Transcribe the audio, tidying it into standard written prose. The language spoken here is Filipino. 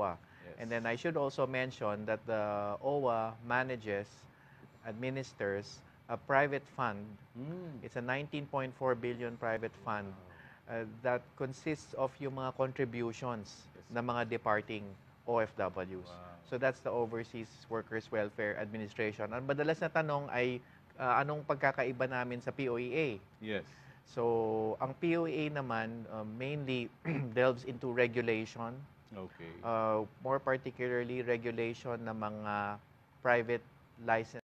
OWA. Yes. And then I should also mention that the OWA administers a private fund. It's a 19.4 billion private fund that consists of yung mga contributions ng mga departing OFWs. So that's the Overseas Workers Welfare Administration. Ang madalas na tanong ay anong pagkakaiba namin sa POEA? Yes. So ang POEA naman mainly delves into regulation. Okay. More particularly regulation ng mga private license